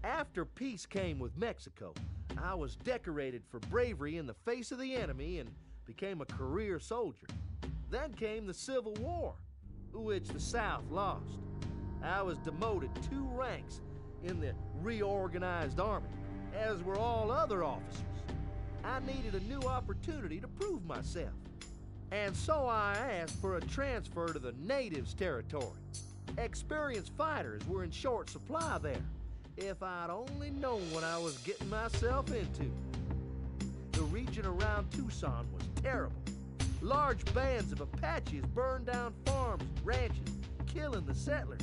After peace came with Mexico, I was decorated for bravery in the face of the enemy and became a career soldier. Then came the Civil War, which the South lost. I was demoted 2 ranks in the reorganized army, as were all other officers. I needed a new opportunity to prove myself, and so I asked for a transfer to the natives' territory. Experienced fighters were in short supply there. If I'd only known what I was getting myself into. The region around Tucson was terrible. Large bands of Apaches burned down farms and ranches, killing the settlers.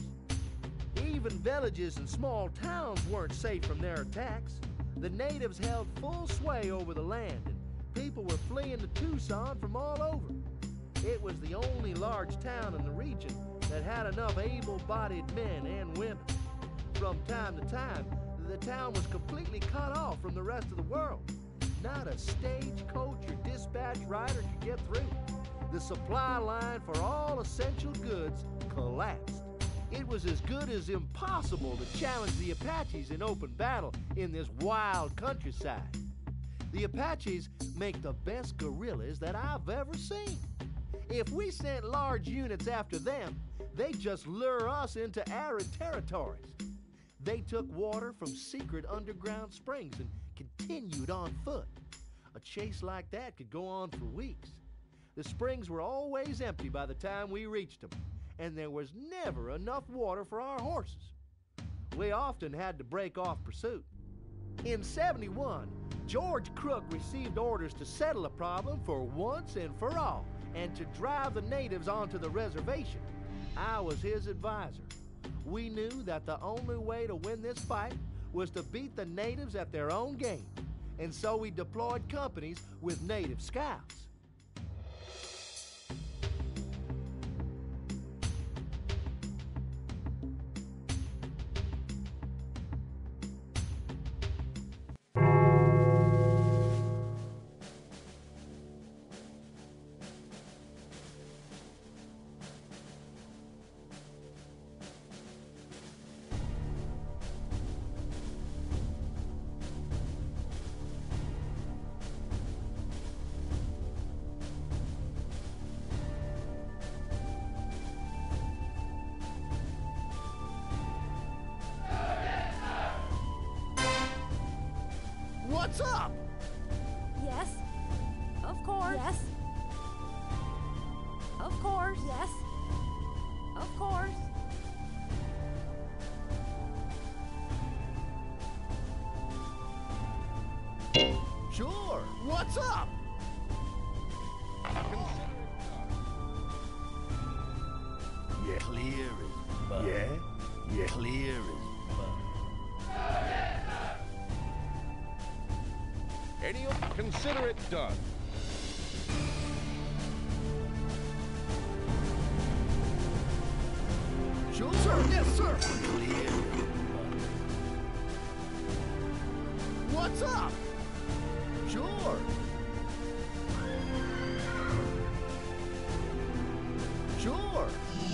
Even villages and small towns weren't safe from their attacks. The natives held full sway over the land, and people were fleeing to Tucson from all over. It was the only large town in the region that had enough able-bodied men and women. From time to time, the town was completely cut off from the rest of the world. Not a stagecoach or dispatch rider could get through. The supply line for all essential goods collapsed. It was as good as impossible to challenge the Apaches in open battle in this wild countryside. The Apaches make the best guerrillas that I've ever seen. If we sent large units after them, they'd just lure us into arid territories. They took water from secret underground springs and continued on foot. A chase like that could go on for weeks. The springs were always empty by the time we reached them, and there was never enough water for our horses. We often had to break off pursuit. In '71, George Crook received orders to settle the problem for once and for all, and to drive the natives onto the reservation. I was his advisor. We knew that the only way to win this fight was to beat the natives at their own game, and so we deployed companies with native scouts. What's up? Yes. Of course. Yes. Of course. Yes. Of course. Sure. What's up? Yeah. Clear as mud. Yeah? Yeah. Clear as mud. Consider it done. Sure, sir. Yes, sir. Clear as mud. What's up? Sure. Sure.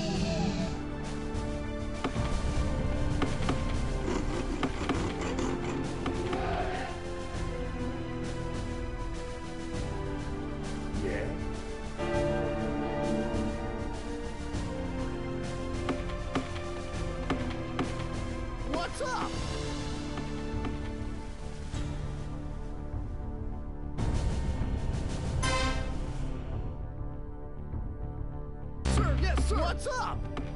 What's up? Sir, yes, sir. What's up?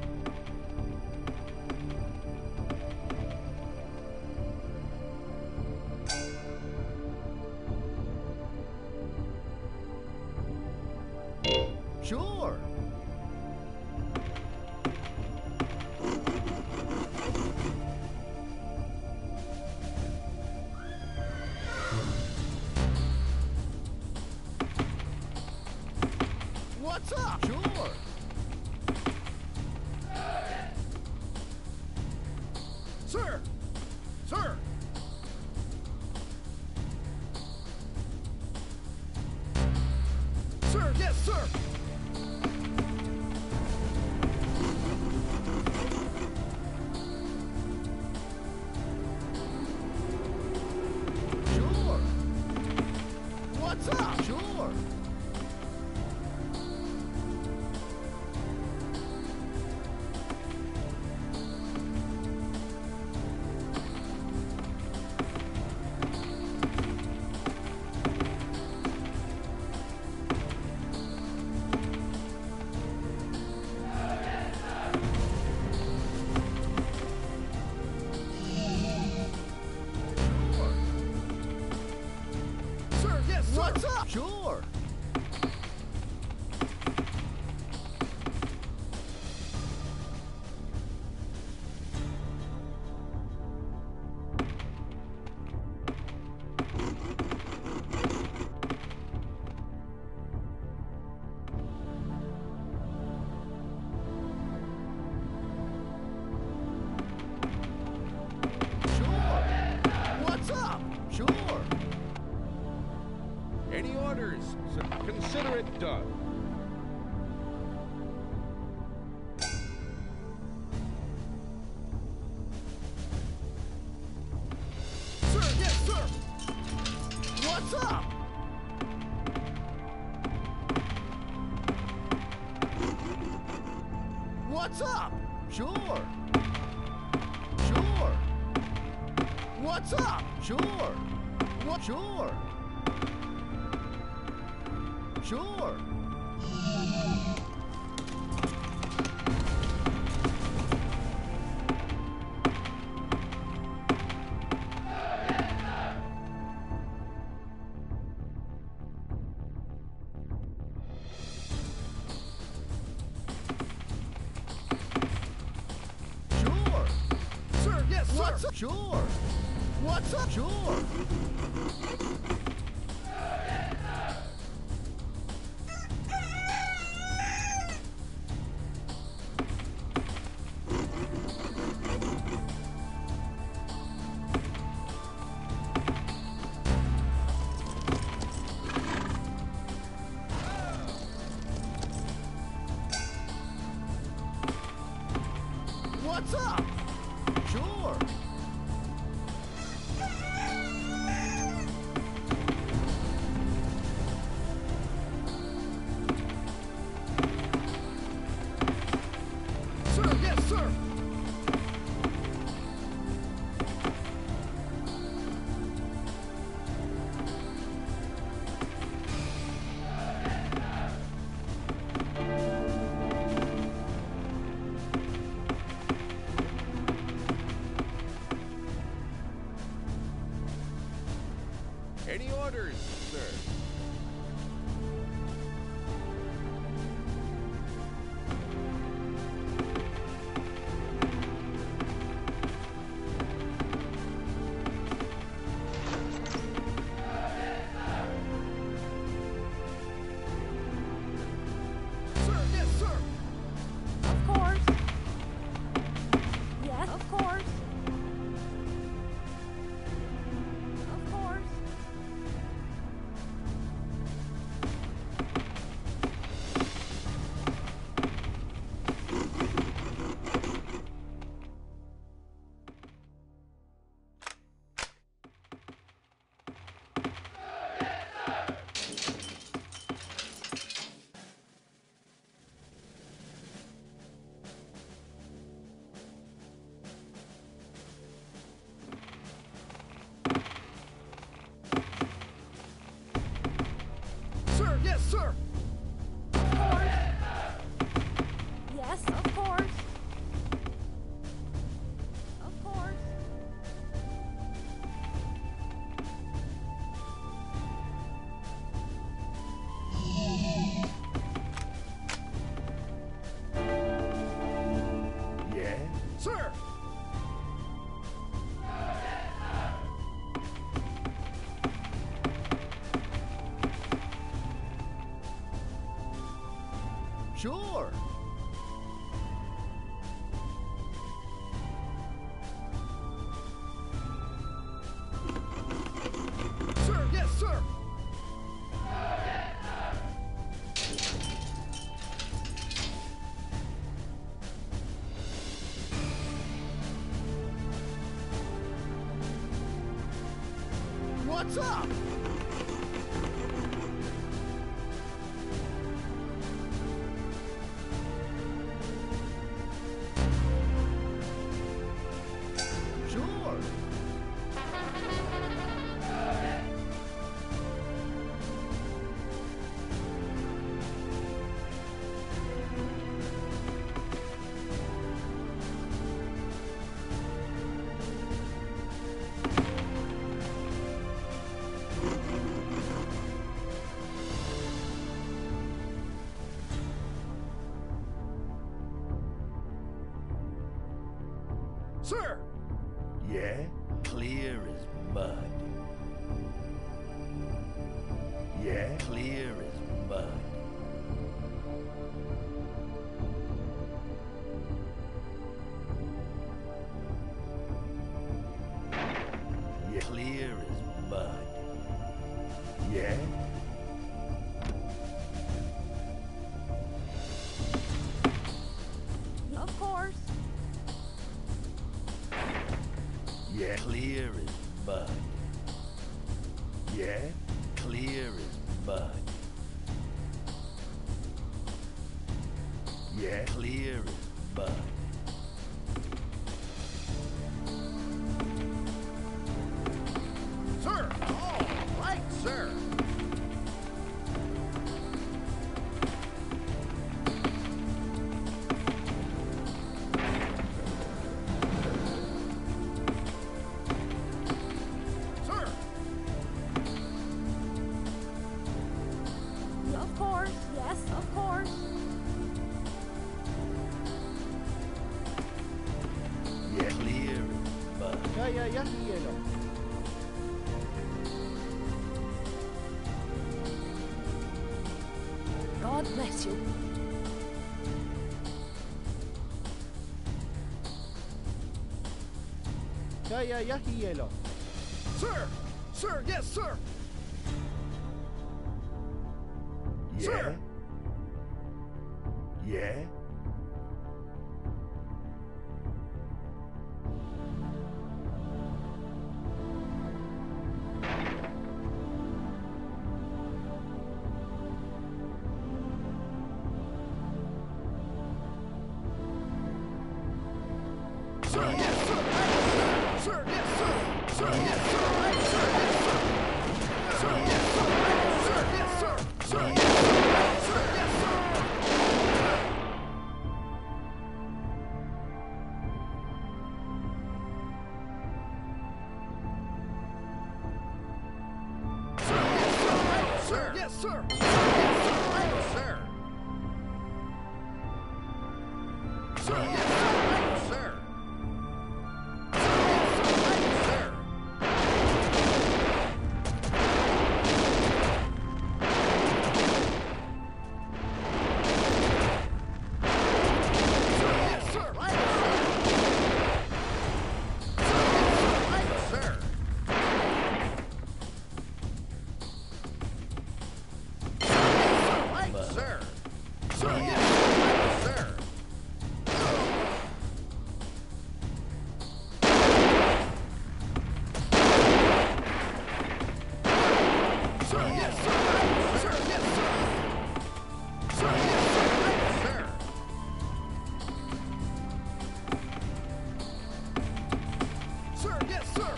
Sure. What's up? Sure. Sir! Sir! Sir, yes, sir! What's up? Sure. Sure. Any orders? So consider it done. Sir, yes, sir. What's up? What's up? Sure. Sure. What's up? Sure. What? Sure. Sure. Sure. Sir, yes, sir. What's up? Sure. What's up? Sure. What's up? Sure. Sir, yes, sir. Any orders, sir? Sir, yes, sir. Of course. Yes, of course. Of course. Sir, yes, sir. Of course. Yes, of course. Of course. Yeah? Sir. Sure. Sir, yes, sir. What's up? Sure. Clear as mud. Yeah? Clear as mud. Yeah. Clear as mud. Yeah? Of course. Yeah? Clear as mud. Yeah? Clear as mud. Yeah? Clear as mud. Sir! All right, sir! Sir! Of course. Yes, of course. Yeah? Clear as mud. Yahielo. God bless you. Yahielo. Sir! Sir, yes, sir! Yeah? Sir. Yeah? Sir, yes, sir! Sir, yes, sir! Sir, yes, sir! Sir, yes, sir! Sir, yes, sir! Sir, yes, sir! Sir, yes, sir! Sir, yes, sir! Sir, yes, sir! Sir, yes, sir! Sir, yes, sir! Sir! Yes, sir! Sir! Sir! Sir, yes, sir! Sir, yes, sir! Sir, yes, sir! Sir, yes, sir! Sir, yes, sir!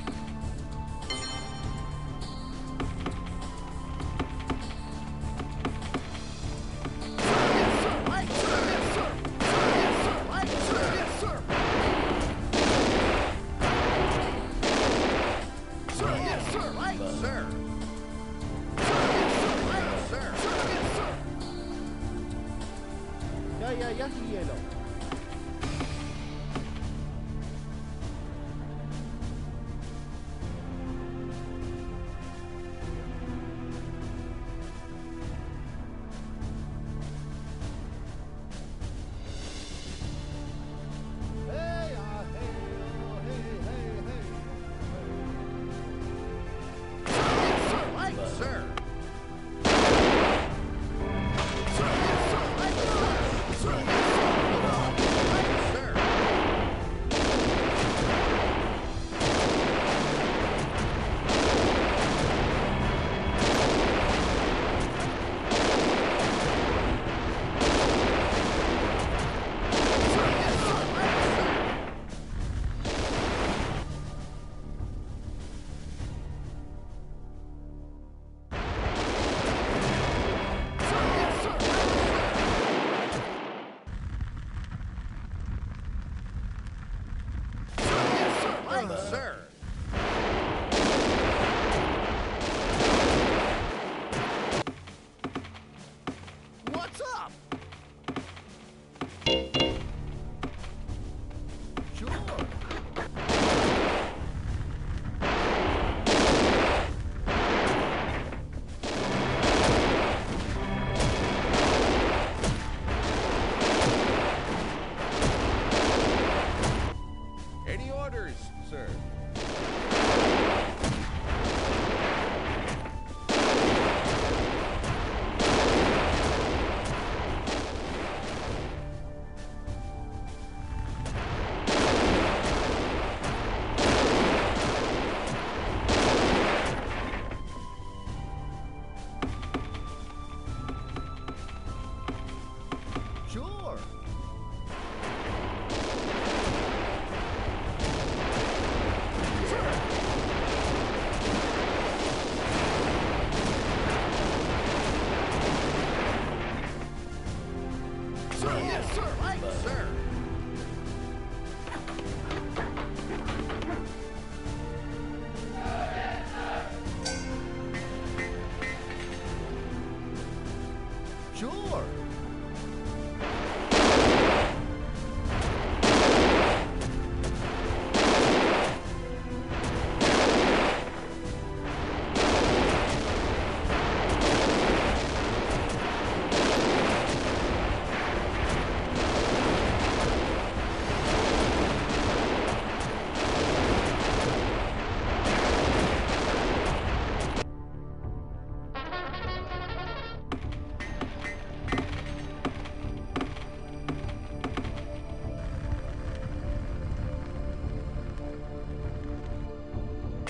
Yes, sir! Right, sir! Yes, sir! Yes, sir! Right, sir! Yes, sir! Sir, yes, sir! Right, sir! Right, sir! Sir, yes, sir! Yahielo. Yes, sir! Right, sir! Sir, yes, sir! Right, sir! Sir, yes, sir!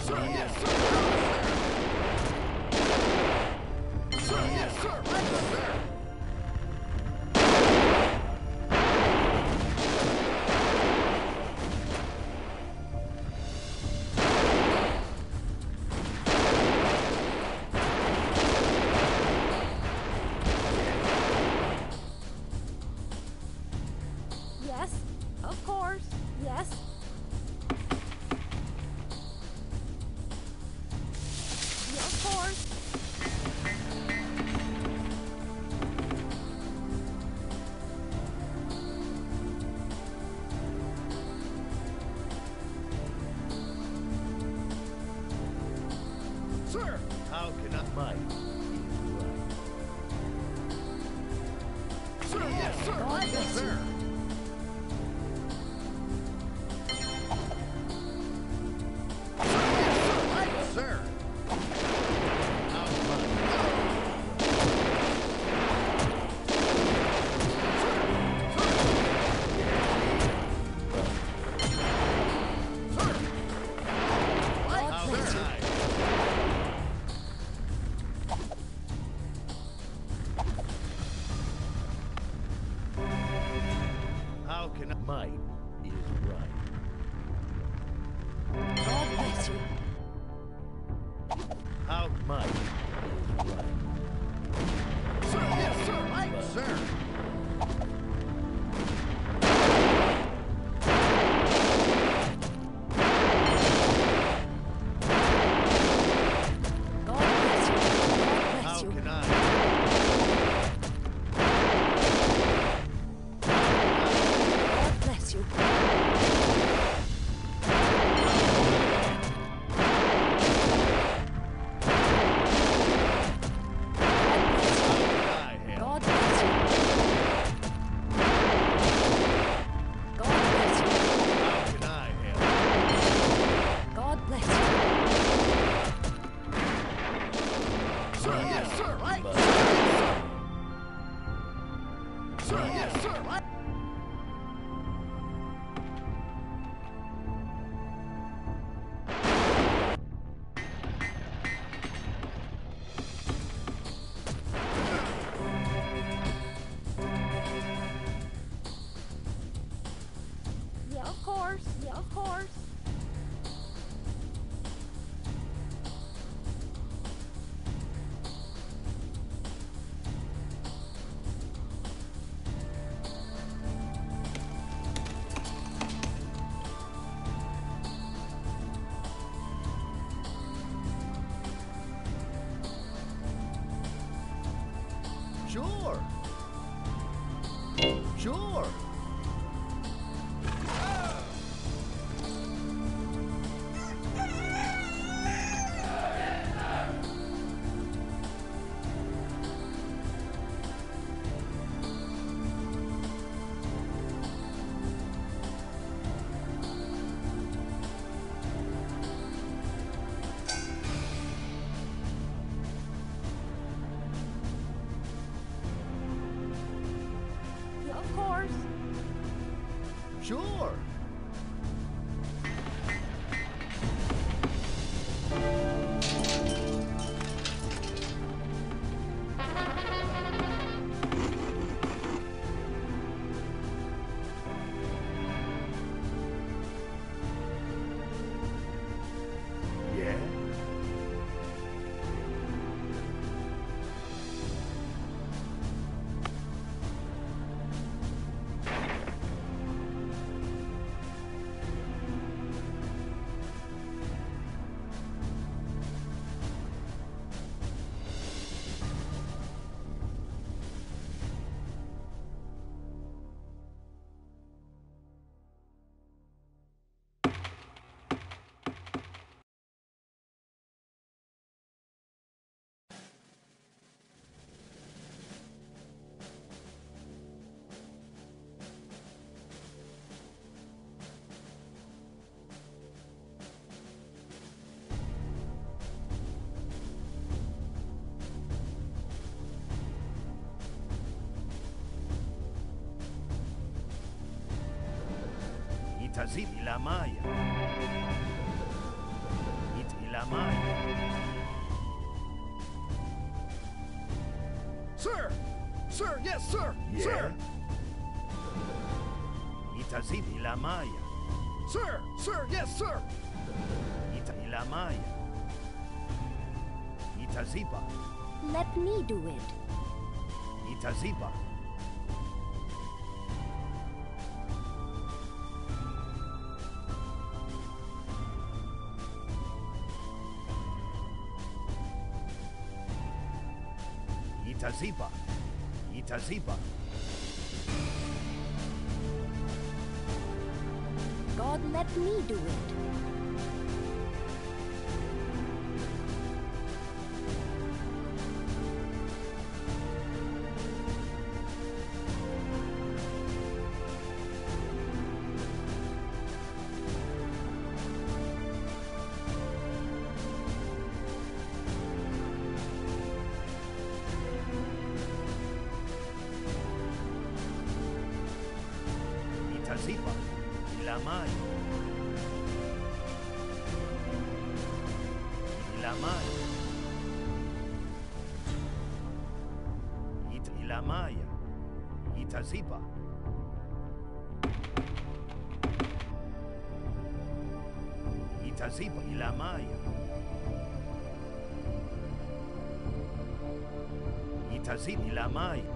sir. Yes, sir. Sir, yes, sir. Right there. Yes, of course. Yes. Yeah, of course. Sir. How can I? Might is right. Sir, yes, sir. God Right bless you. there. Sir. How might? God How bless can you. I? How can I? Might is right. God bless you. How might is right. Sir, yes, sir. Right, sir. God bless you. God How bless you. can I? God bless you. I help? God bless you. God bless you. How can I help? God bless you. Sir, yes, sir. Right, But- sir. Sir, yes, sir. Right. Yeah, of course. Yeah, of course. Sure. Sure. Yeah, of course. Sure. Yeah. Itazimi la Maya. Ilamaya. Sir! Sir, yes, sir! Yeah. Sir! Itazip Ilamaya. Sir! Sir, yes, sir! Ilamaya. Itazipa. Let me do it. Itazipa. Itazipa. Itazipa. God, let me do it. Itazipa. Ilamaya. Ilamaya. Ilamaya. Itazipa. Itazipa. Ilamaya. Itazipa. Ilamaya.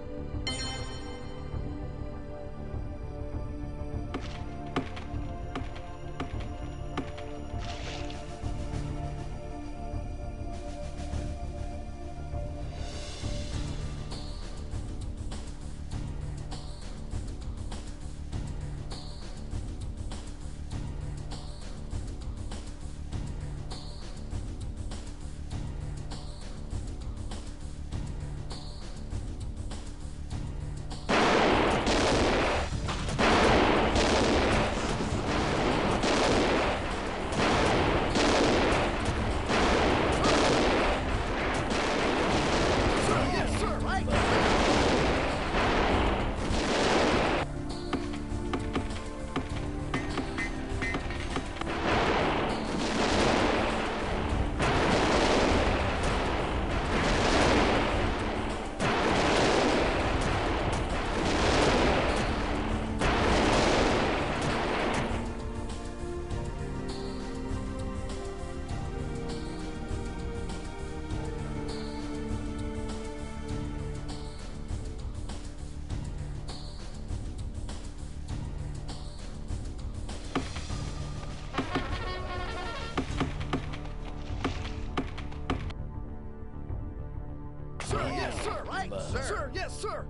Sir, yes, sir! Right, sir! Sir, yes, sir!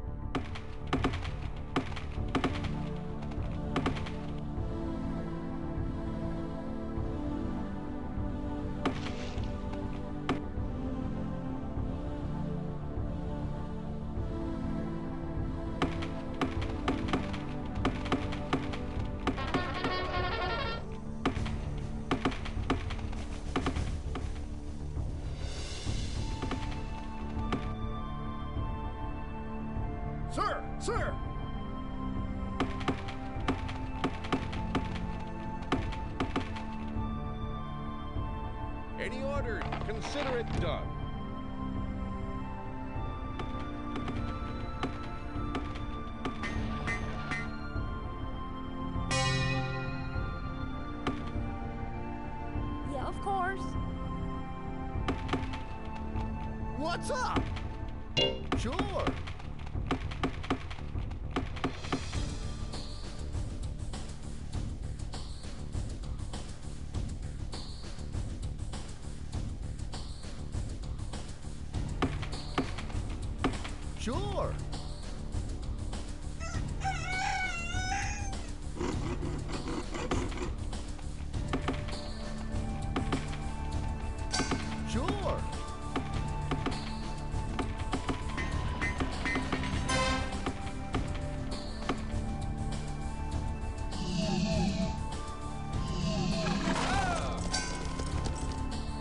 Sir! Sir! Any order, consider it done. Yeah, of course. What's up? Sure. Sure. Sure.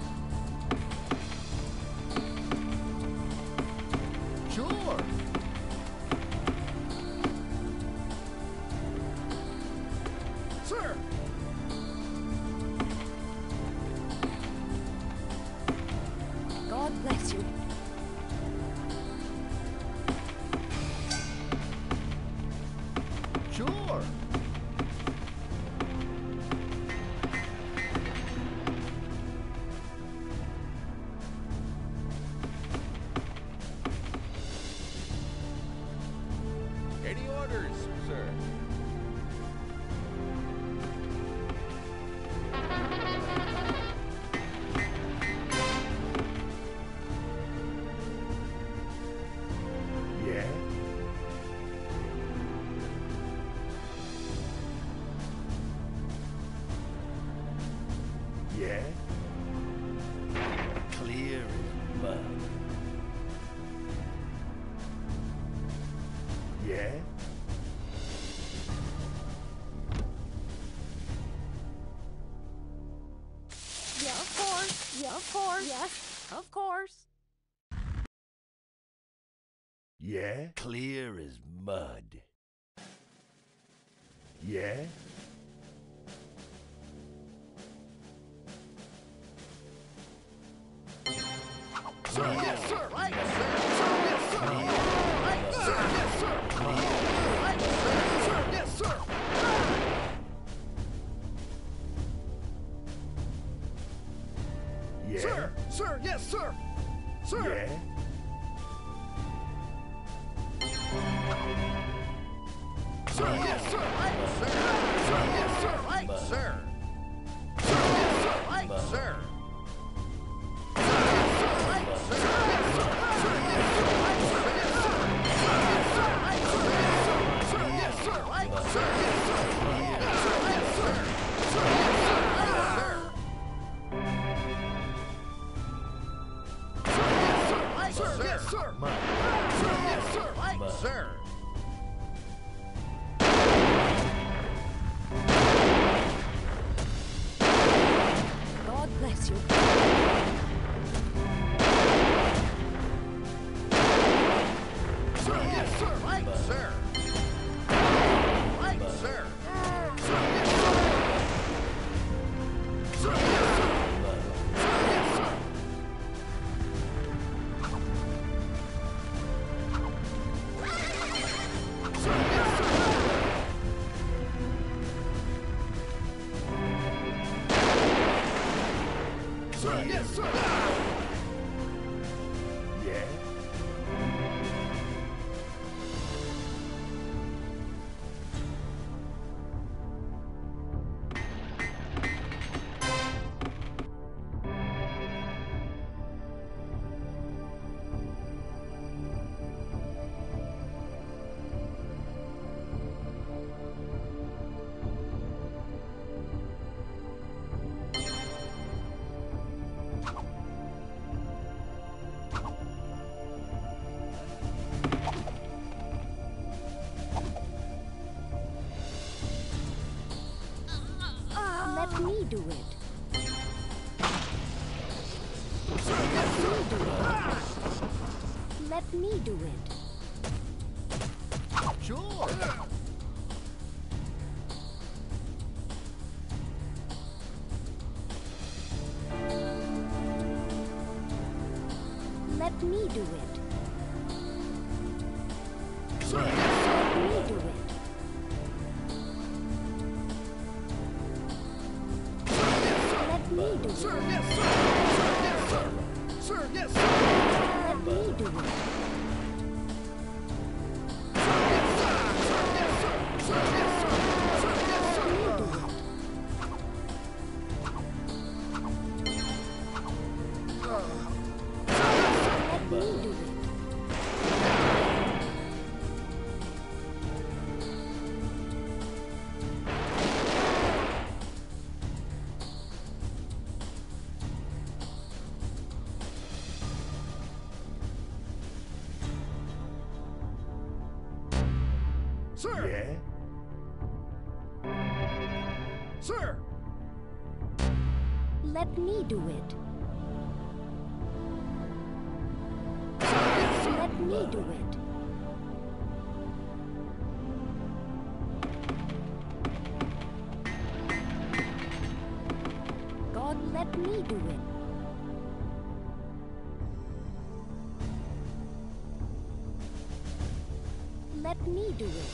Sure. Yeah? Clear as mud. Yeah? Yeah, of course. Yeah, of course. Yes, of course. Yeah? Clear as mud. Yeah? Sir, yes, sir. Right, sir. Sir, yes, sir. Right, sir. Yes, sir. Right, sir. Sir, yes, sir. Yeah? Sir, sir, yes, sir. Sir. Yeah? Sir, yes, sir. Right, sir. Sir, yes, sir. Right, sir. Sir, yes, sir. Right, sir. Sir. God bless you. Sir, yes, sir. Right, sir. Right, sir. Sir, yes, sir. Sir, yes, sir. Sir, yes, sir. Sir, yes, sir. Sir, yes, sir. Yeah? Let me do it. Let me do it. Sure. Let me do it. Sir, yes, sir. Let me do it. Let me do it. Sir, yes, sir. Sir, yes, sir. Sir, yes, sir. Let me do it. Sir, yes, sir. Sir, yes, sir. Sir, yes, sir. Let me do it. Let me do it. Sir, Yeah? sir. Let me do it. Let me do it. God, let me do it. Let me do it.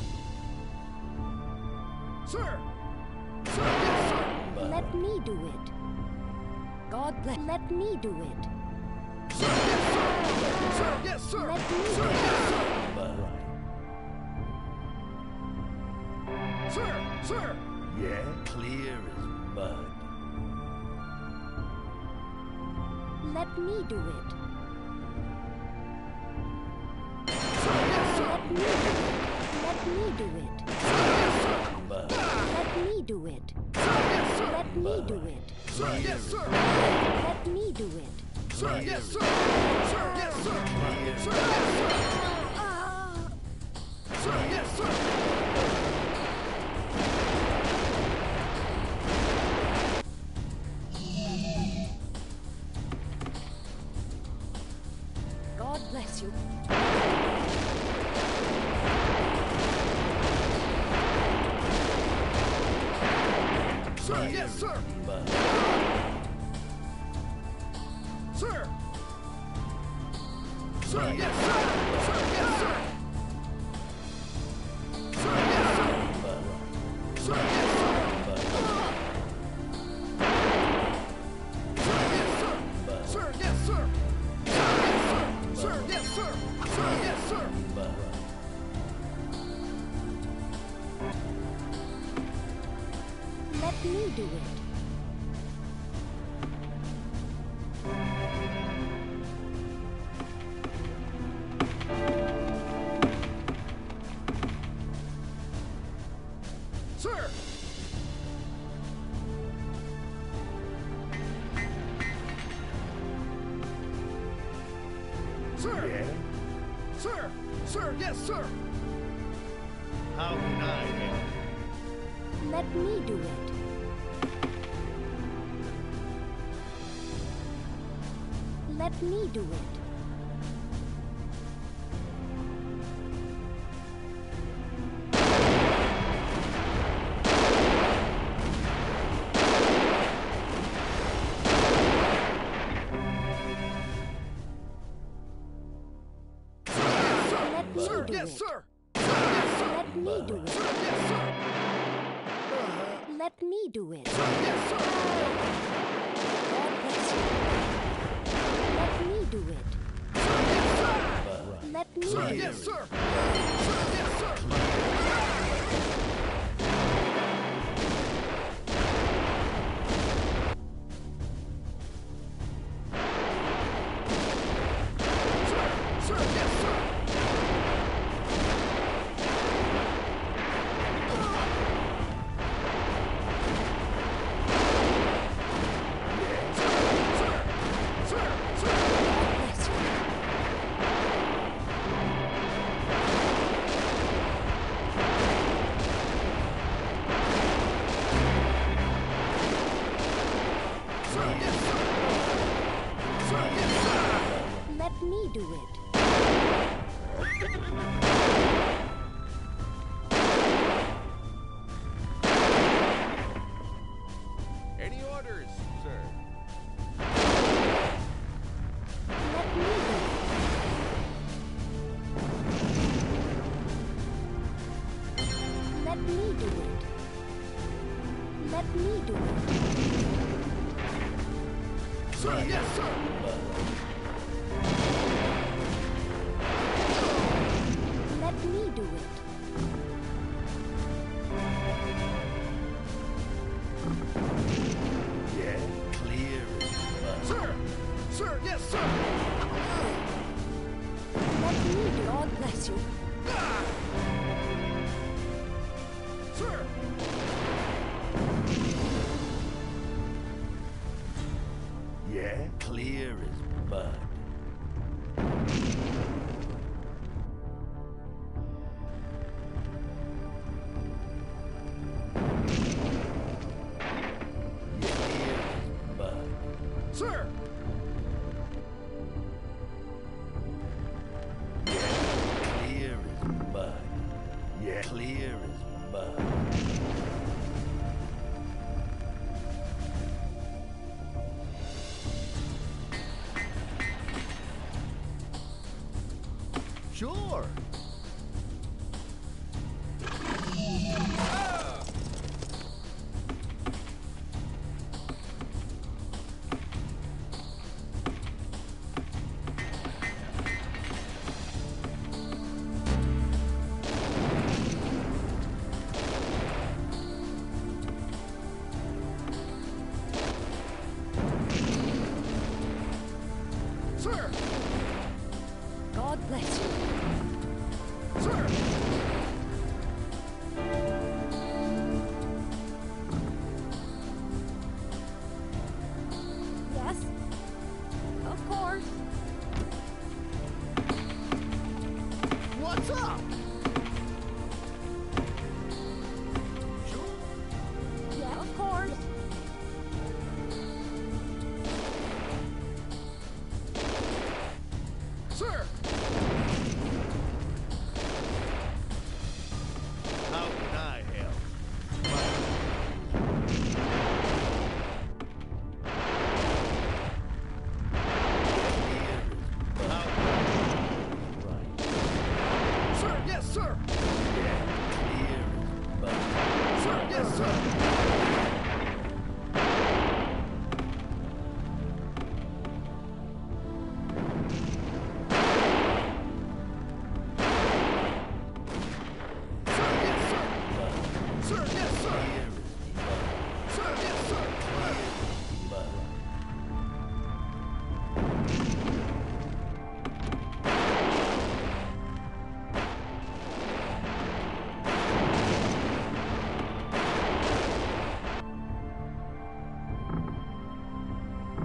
Sir. Sir, yes, sir. Let me do it. God, let me do it. Sir, yes, sir. Sir, yes, sir. Let me Sir, do yes, sir. Mud. Sir, sir. Yeah? Clear as mud. Let me do it. Sir, yes, sir. Let me do it. Let me do it. Sir, yes, sir. Let me do it. Yes, sir. Let me do it. Sir, yes, sir. Let me do it. Sir, yes, sir. Sir, yes, sir. Sir, yes, sir. Sir, yes, sir. God bless you. Sir, yes, sir. Sir. Sir, yes, sir. Sir, yes, sir. Sir, yes, sir. Sir, yes, sir. Sir, yes, sir. Sir, yes, sir. Sir, yes, sir. Sir, yes, sir. Let me do it. Sir. Sir. Yeah? Sir. Sir, yes, sir. How can I help? Let me do it. Let me do it. Let me Sir, do yes, it. sir. Sir, yes, sir. Let me do it. Sir, yes, sir. Let me do it. Sir, yes, sir. God bless you. Let me do it. Sir, yes, sir. Let me Sir, do yes, it. sir. Sir, yes, sir. Sir, yes, sir. God bless you. Let me do it. Any orders, sir? Let me do it. Let me do it. Let me do it. Sir, yes, sir. Let me do it. Yeah? Clear as Sir. Sir, yes, sir. Let me do it. God bless you. Sir. Yeah? Clear as mud. Clear as mud. Sir. Clear as mud. Yeah, clear as mud. Sure. Sir. God bless you. Sir.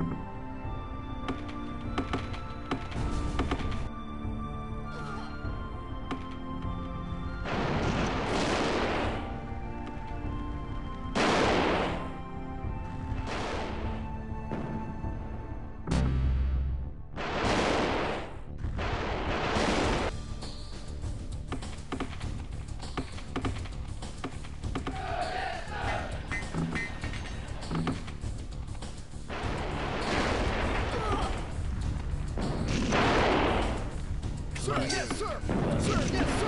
Sir, yes, sir! Sir, yes, sir!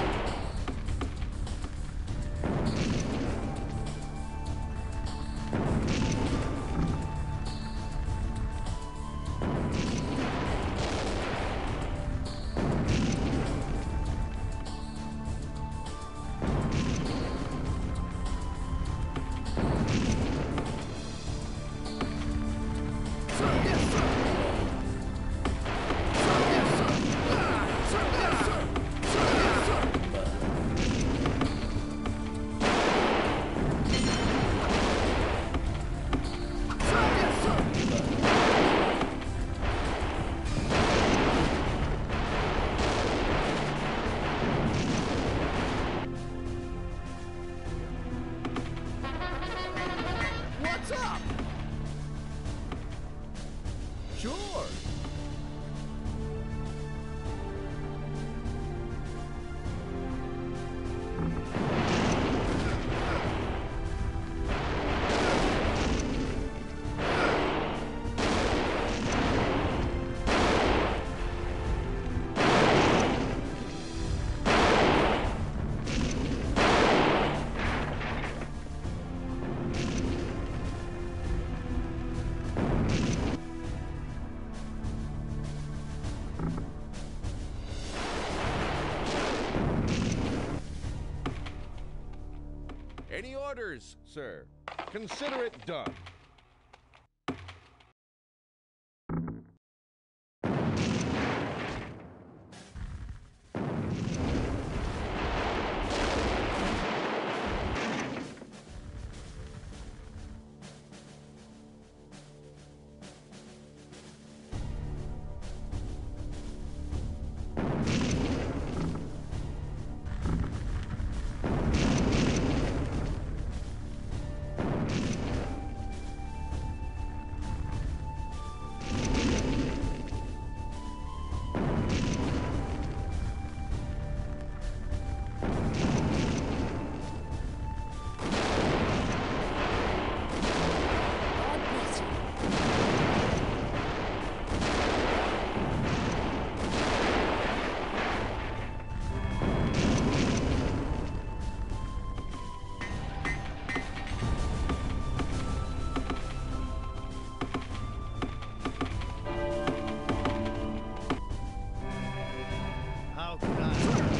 What's up? Sure. Any orders, sir? Consider it done. God bless you. How can I?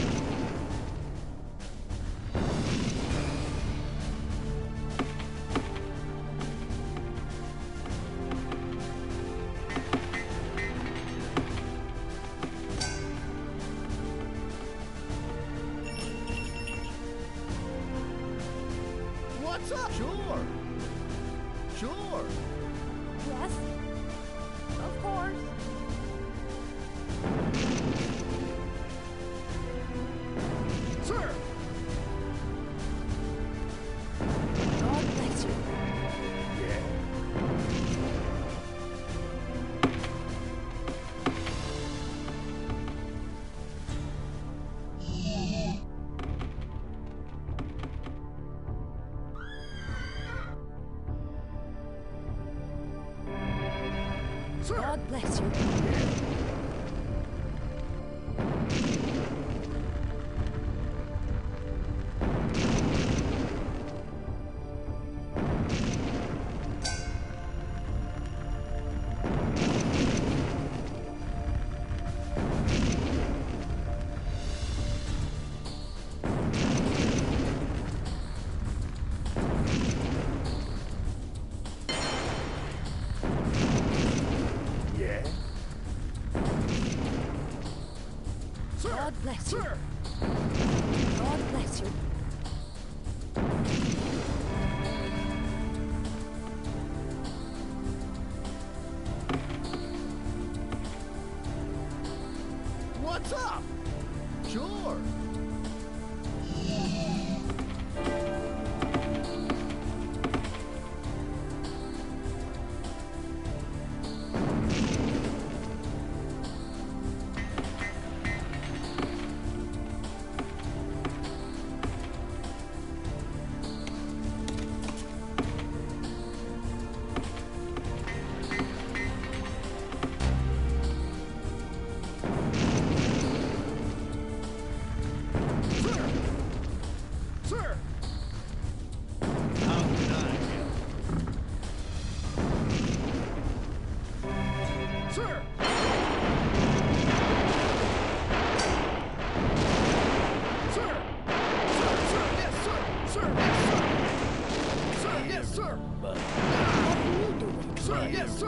What's up? Sure. Sure. Yes? Of course. Sir! God bless you. Sir! God bless you. Sir! God bless you. Sir! God bless you.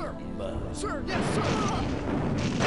sir. Mine. Sir, yes, sir.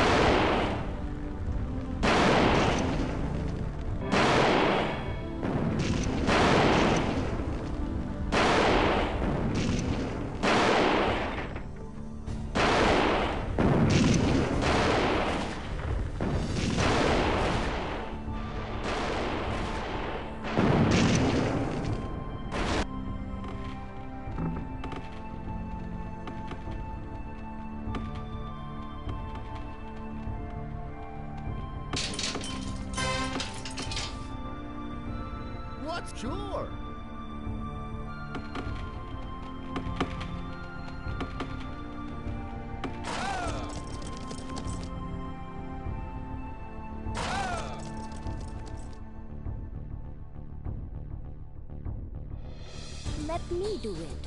What's sure? Let me do it.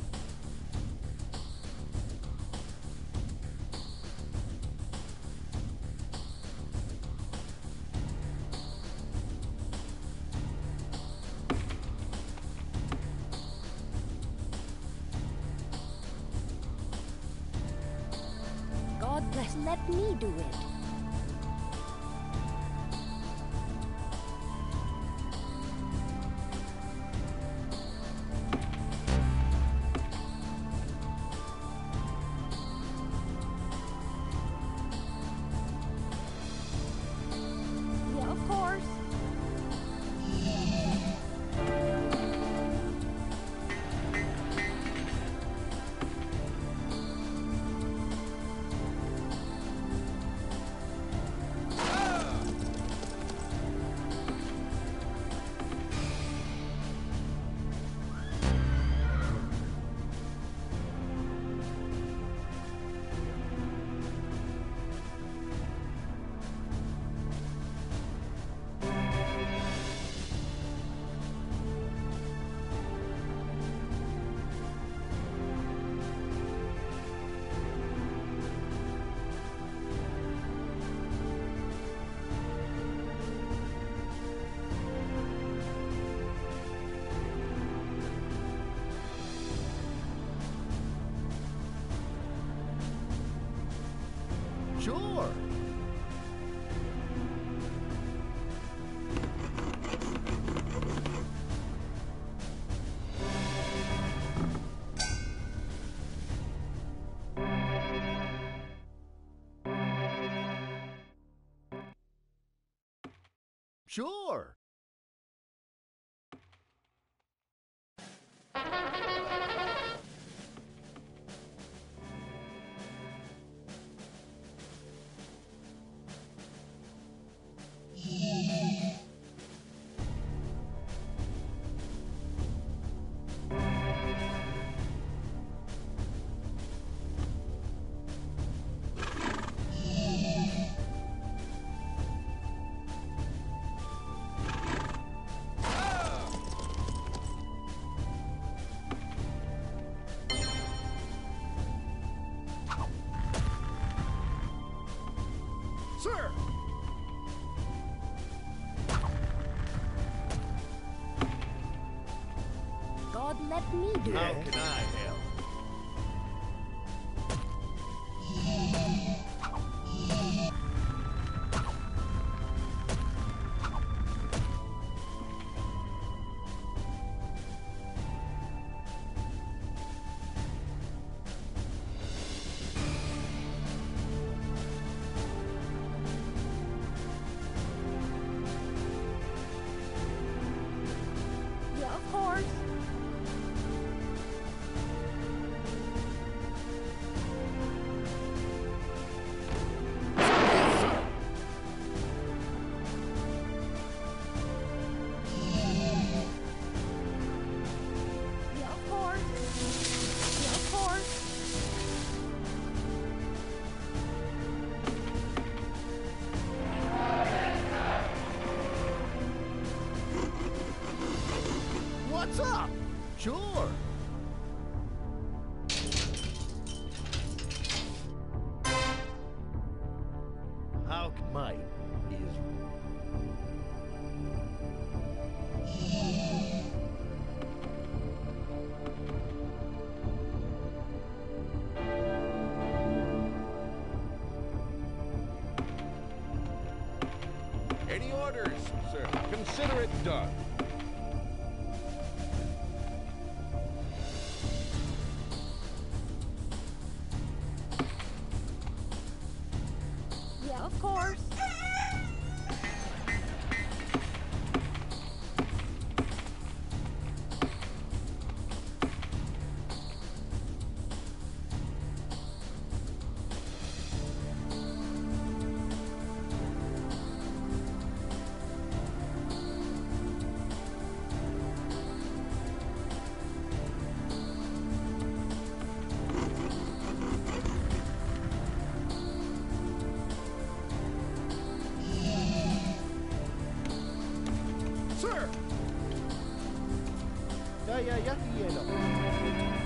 God bless. Let me do it. Yeah, of course. Sure. Sure. Sir. God, let me do How it. can I help? Yeah, of course. Yes, sir. Yeah, of course. Yeah, of course. What's up? Sure. How might is sir. Consider it done. Yeah, of course. Sir! Yeah, no.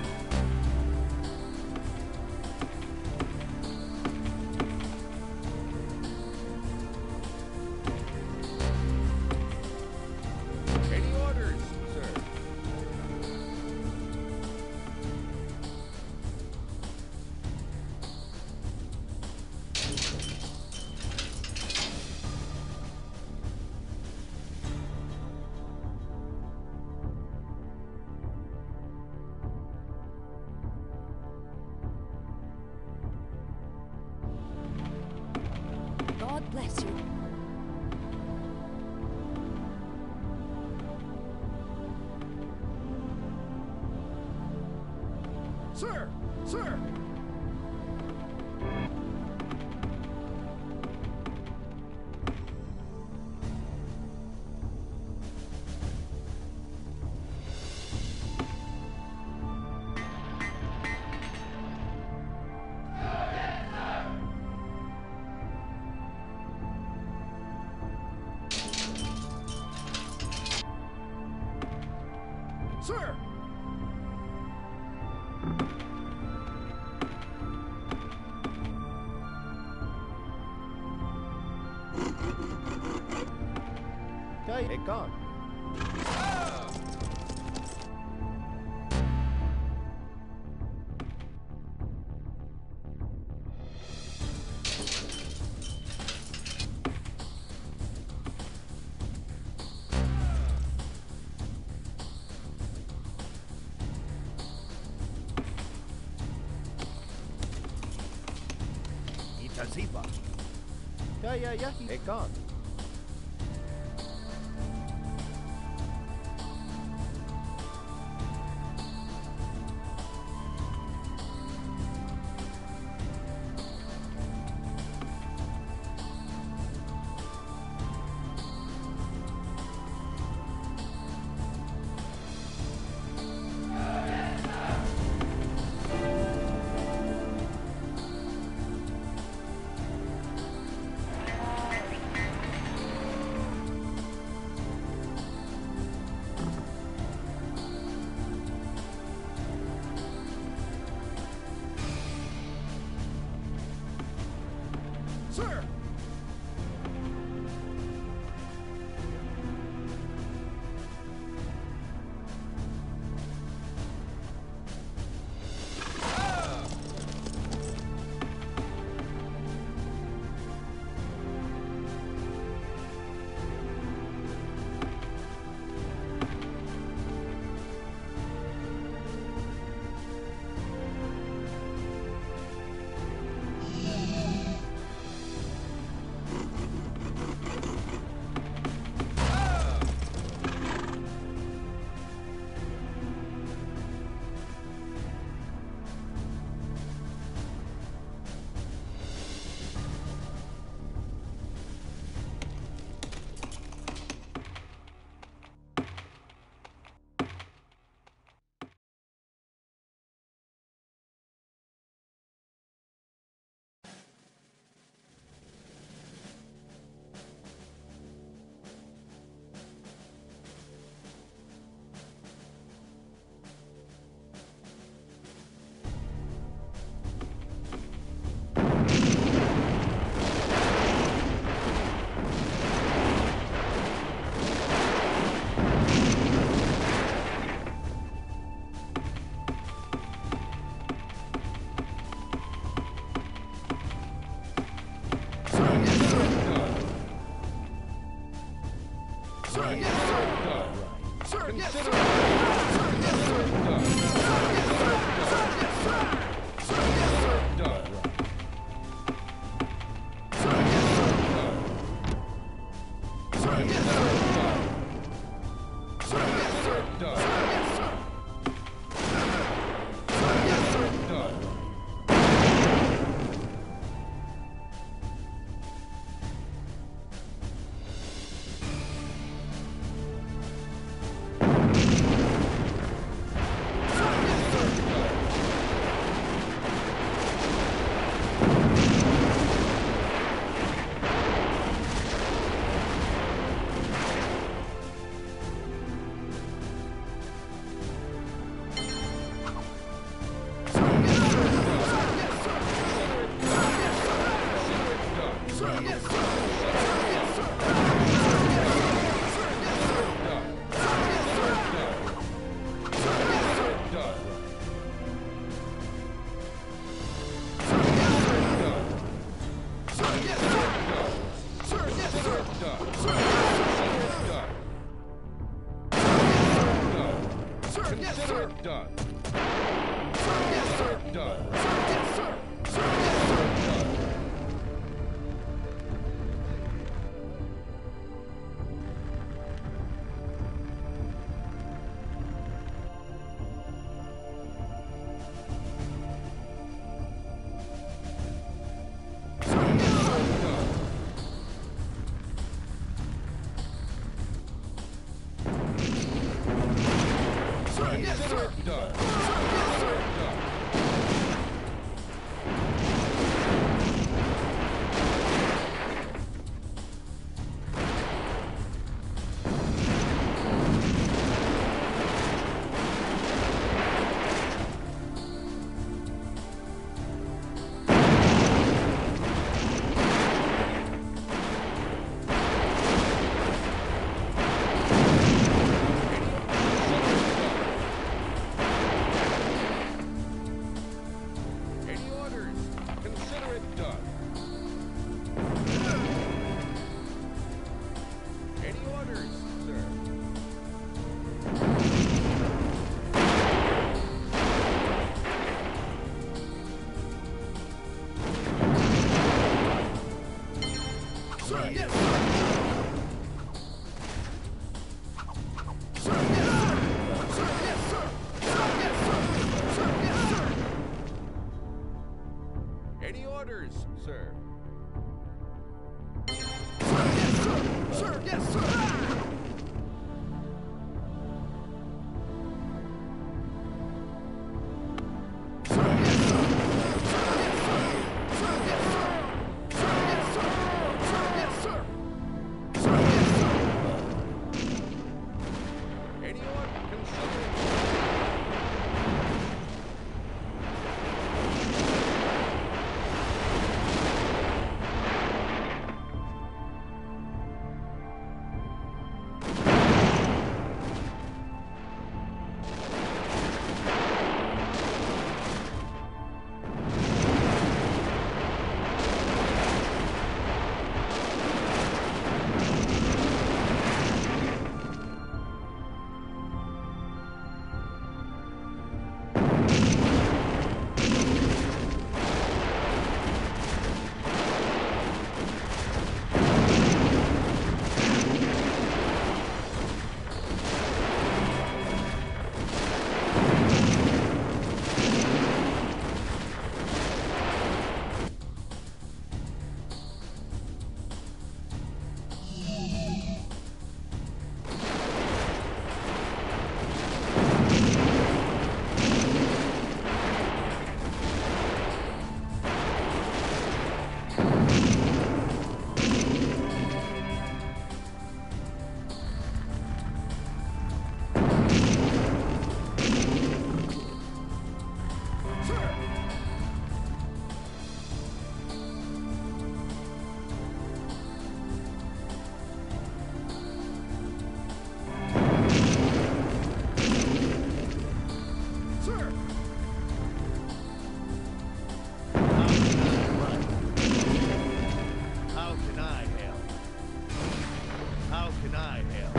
Any orders, sir? God bless you. Sir! Sir! Sir! Okay, gone. Itaziba. Yeah, it gone. Sir! yes, sir. Yes, sir. Consider it done. Done. Any orders, sir? Sir, yes, sir. Any order? Consider it. How can I help? How can I help?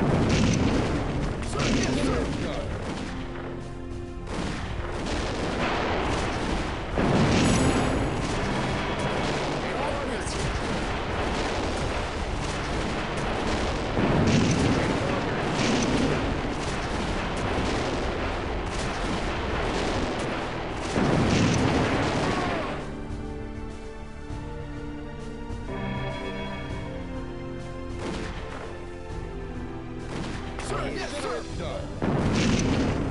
Sir, yes, sir. Done.